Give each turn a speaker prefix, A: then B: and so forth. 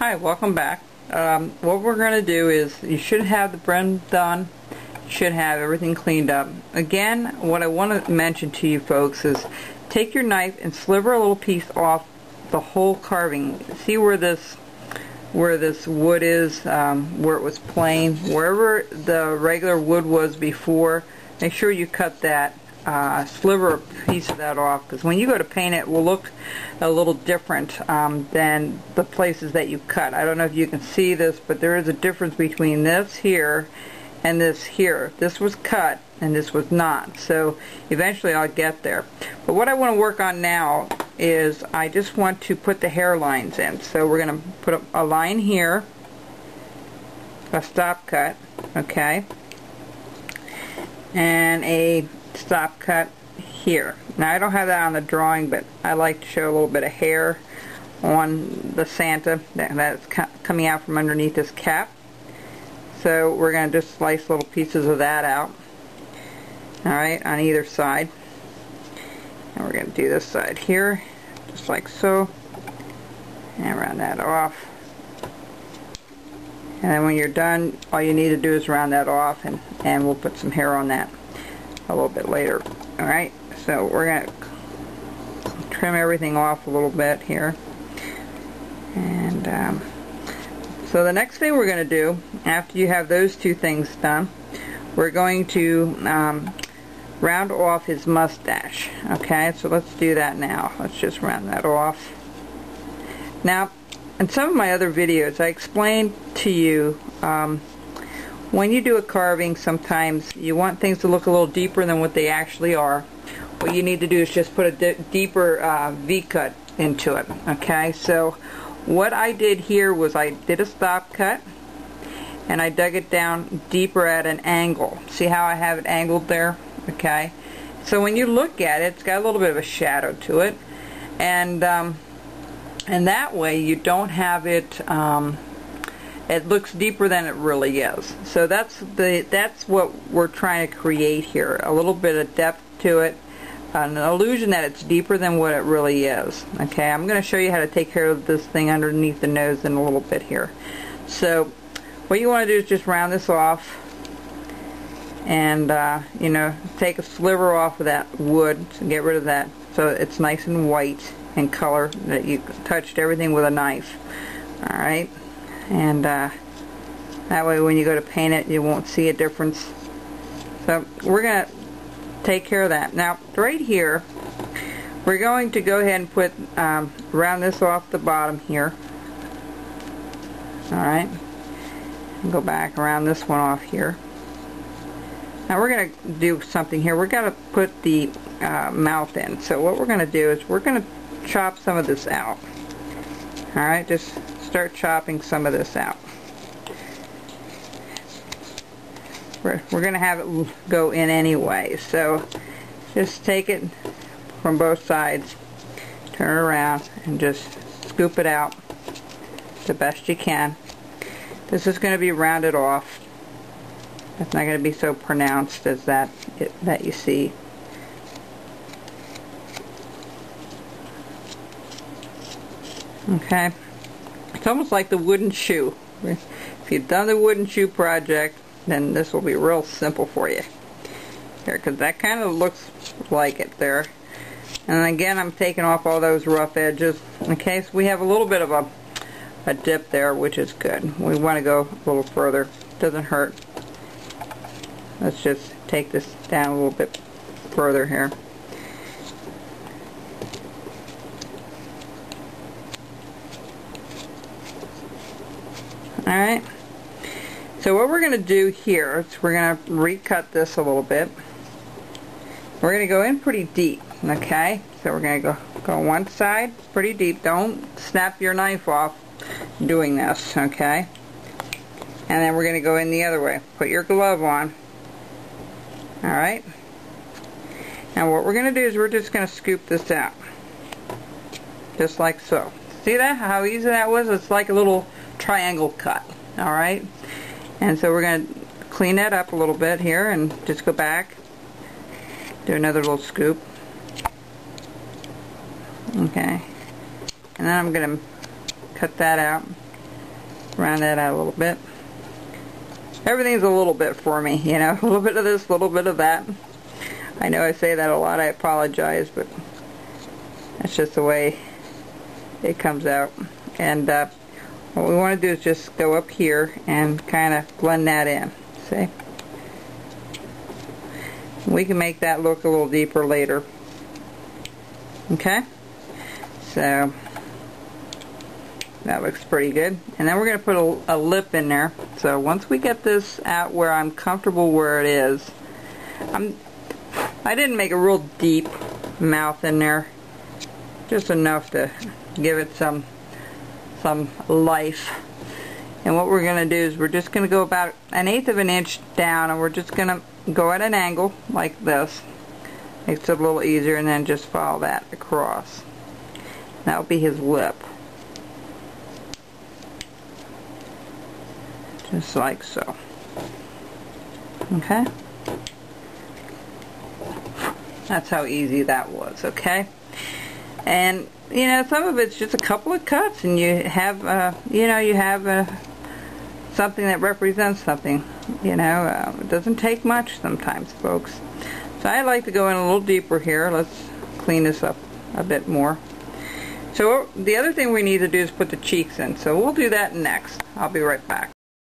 A: Hi, welcome back. What we're going to do is, you should have the blend done, you should have everything cleaned up. Again, what I want to mention to you folks is, take your knife and sliver a little piece off the whole carving. See where this wood is, where it was plain, wherever the regular wood was before, make sure you cut that, sliver a piece of that off, because when you go to paint it, it will look a little different than the places that you cut. I don't know if you can see this, but there is a difference between this here and this here. This was cut and this was not, so eventually I'll get there. But what I want to work on now is, I just want to put the hairlines in. So we're going to put a line here, a stop cut, okay, and a stop cut here. Now I don't have that on the drawing, but I like to show a little bit of hair on the Santa that's coming out from underneath this cap. So we're going to just slice little pieces of that out, alright, on either side. And we're going to do this side here, just like so, and round that off. And then when you're done, all you need to do is round that off, and we'll put some hair on that a little bit later. Alright, so we're going to trim everything off a little bit here. And so the next thing we're going to do, after you have those two things done, we're going to round off his mustache. Okay, so let's do that now. Let's just round that off. Now, in some of my other videos, I explained to you when you do a carving, sometimes you want things to look a little deeper than what they actually are. What you need to do is just put a deeper V-cut into it. Okay, so what I did here was, I did a stop cut and I dug it down deeper at an angle. See how I have it angled there? Okay, so when you look at it, it's got a little bit of a shadow to it, and that way you don't have it, it looks deeper than it really is. So that's what we're trying to create here, a little bit of depth to it, an illusion that it's deeper than what it really is. Okay, I'm going to show you how to take care of this thing underneath the nose in a little bit here. So what you want to do is just round this off, and you know, take a sliver off of that wood, so get rid of that, so it's nice and white in color, that you touched everything with a knife. Alright, and that way when you go to paint it, you won't see a difference. So we're going to take care of that. Now right here, we're going to go ahead and put round this off the bottom here. Alright, go back around this one off here. Now we're going to do something here. We're going to put the mouth in. So what we're going to do is, we're going to chop some of this out. Alright, just start chopping some of this out. We're going to have it go in anyway, so just take it from both sides, turn it around, and just scoop it out the best you can. This is going to be rounded off. It's not going to be so pronounced as that you see. Okay, it's almost like the wooden shoe. If you've done the wooden shoe project, then this will be real simple for you here, because that kind of looks like it there. And again, I'm taking off all those rough edges in case we have a little bit of a dip there, which is good. We want to go a little further. Doesn't hurt. Let's just take this down a little bit further here. Alright, so what we're going to do here is, we're going to recut this a little bit. We're going to go in pretty deep, okay? So we're going to go one side pretty deep. Don't snap your knife off doing this, okay? And then we're going to go in the other way. Put your glove on. Alright? Now what we're going to do is, we're just going to scoop this out. Just like so. See that? How easy that was? It's like a little triangle cut. Alright? And so we're going to clean that up a little bit here, and just go back, do another little scoop. Okay, and then I'm going to cut that out. round that out a little bit. Everything's a little bit for me, you know, a little bit of this, a little bit of that. I know I say that a lot, I apologize, but that's just the way it comes out. And what we want to do is just go up here and kind of blend that in, see? We can make that look a little deeper later. Okay? So that looks pretty good. And then we're going to put a lip in there. So once we get this out where I'm comfortable where it is, I didn't make a real deep mouth in there. Just enough to give it some life. And what we're going to do is we're just going to go about 1/8 of an inch down, and we're just going to go at an angle like this. Makes it a little easier, and then just follow that across. That'll be his lip. Just like so. Okay? That's how easy that was, okay? And, you know, some of it's just a couple of cuts, and you have, you know, you have something that represents something. You know, it doesn't take much sometimes, folks. So I like to go in a little deeper here. Let's clean this up a bit more. So the other thing we need to do is put the cheeks in. So we'll do that next. I'll be right back.